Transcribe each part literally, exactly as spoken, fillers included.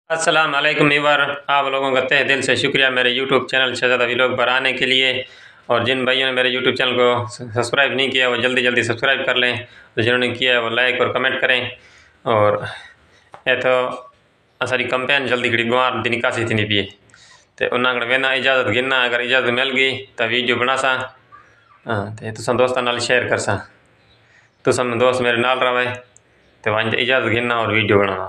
अस्सलाम वालेकुम व्यूअर, आप लोगों का तहे दिल से शुक्रिया मेरे यूट्यूब चैनल शहजादा व्लॉग पर आने के लिए। और जिन भाइयों ने मेरे यूट्यूब चैनल को सब्सक्राइब नहीं किया वो जल्दी जल्दी सब्सक्राइब कर लें, तो जिन्होंने किया है वो लाइक और कमेंट करें। और ये तो सारी कंपेन जल्दी घड़ी गुआर दी निकासी थी नहीं पिए तो उन्होंने वेना इजाज़त गिरना, अगर इजाज़त मिल गई तो वीडियो बना सा हाँ तो तुम दोस्तों नाल शेयर कर सा, तुम दोस्त मेरे नाल रहे तो वहाँ इजाज़त गिरना और वीडियो बनाना।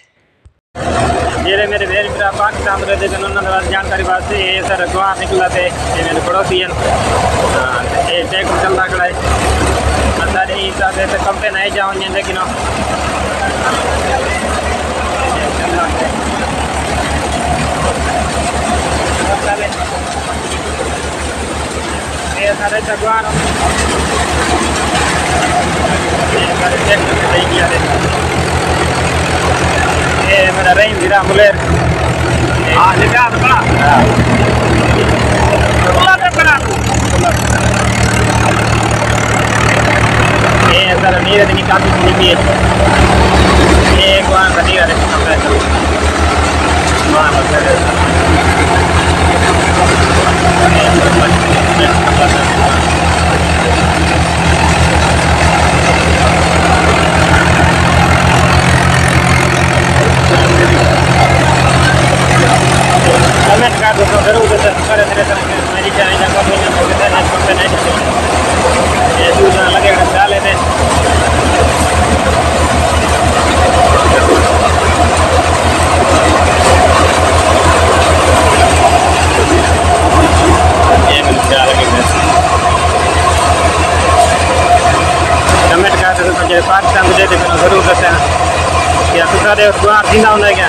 ये मेरे मेरे मेरा पाकिस्तान में रहते थे उन्होंने जानकारी वास्ते ये सर गुआर निकला थे, ये मेरे पड़ोसी हैं। ये ट्रैक्टर चल रहा है सारे हिसाब से कंपनी नहीं जाओगे लेकिन ये सारे गुआर ट्रैक्टर सही किया ये मेरा रेंज गिरा मुलेर हाँ लिखा तो बड़ा ये सर नीर दिन काफी सुनी भी ये एक बार बनी वाले वहाँ कमेंट कर दो जरूर करे मेरे मेरी चैनल का कंपनी ये दूसरा लगेगा डाले थे कमेंट कर दो मुझे पाकिस्तान में देते जरूर करते हैं क्या तो सारे गुआर जिंदा होना क्या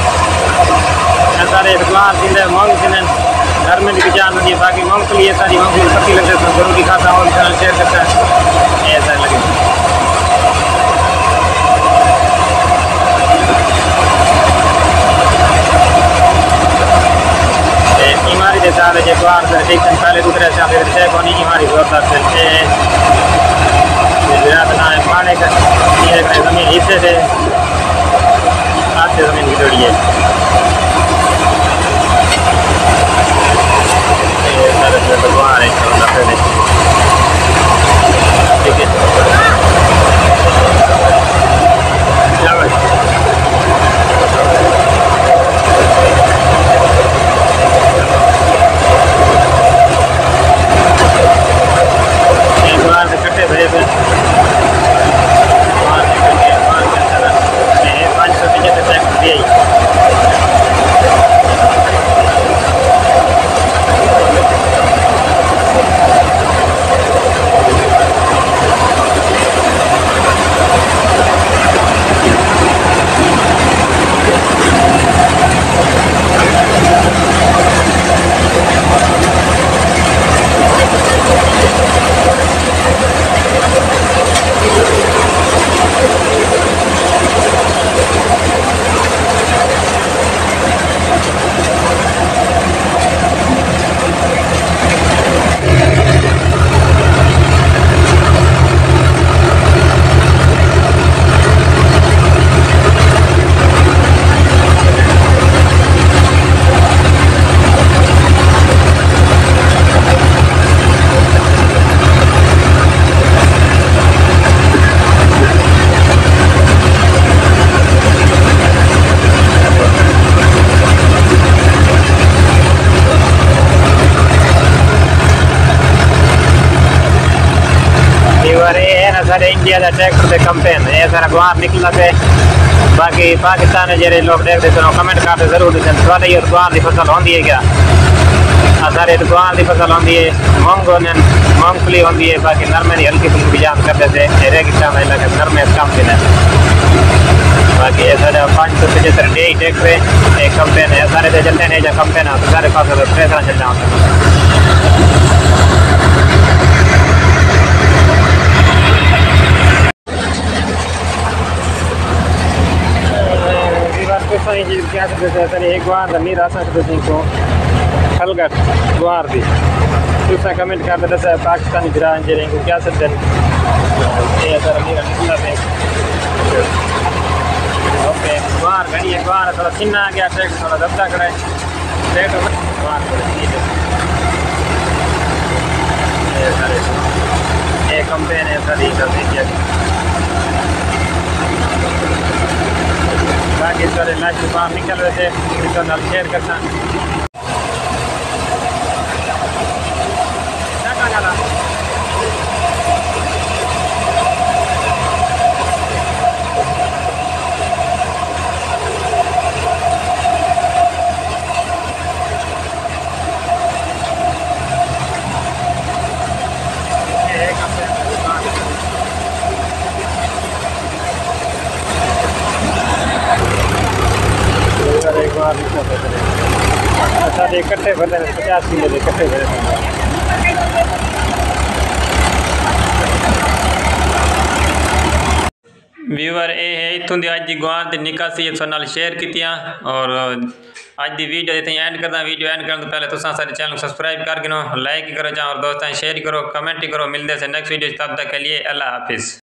सारे गुआर जिंदा मांग जिन्हें घर में भी जान होती है बाकी मूंगफली ये सारी मूंगफली पत्ती लगते हैं जरूर दिखाता हूँ चैनल शेयर करता है ऐसा लगे हमारी जैसा है गुआर एक दिन पहले दूसरे से फिर चेक होनी हमारी जोरदार चलते हैं पाने का जमीन हिस्से से हाथ से जमीन की जोड़ी है भगवान है ठीक है भगवान से कट्टे भरे थे पाँच सौ पीछे से टैक्स दिया सारे इंडिया का ट्रैक्टर के कंपेन ये सारा गुआर निकला थे बाकी पाकिस्तान जे लोग देखते सुनो कमेंट करते जरूर थोड़े ये गुआर की फसल होती है क्या सारे गुआर की फसल होती है मूंग मूंगफली होती है बाकी नरमे की हल्की फुल्की जान करते थे रेगिस्तान इलाके नरमे कम दिन बाकी ये सारे पाँच सौ पचहत्तर डे ट्रैक्टर एक कंपेन है सारे तो चलते हैं जो कंपेन है सारे पास प्रेशर चल जाओ क्या सकते एक बार नहीं रह सकते को हलगट गुआर दी दूसरा कमेंट कर देता है पाकिस्तानी गिरा को क्या सकते हैं पे गुआर घड़ी है, गुआर थोड़ा छिन्ना आ गया, ट्रैक्टर थोड़ा दबदा करे ट्रैक्टर गुआर ये कंपेन है सारी सब देखिए बाकी सारे लास्ट बाहर निकल रहे थे इसको नाल शेयर करना अच्छा इकट्ठे भरते हैं पचास किलो इकट्ठे भरे व्यूअर ये है इतों की अज की गुआर की निकासी एक नाल शेयर की और अज की वीडियो इतने एंड करदा वीडियो एंड करने तो पहले तुम सारे चैनल को सब्सक्राइब कर गिनो लाइक करो चाहो और दोस्तों शेयर करो कमेंट करो मिलते हैं नेक्स्ट वीडियो तब तक के लिए अल्लाह हाफिज़।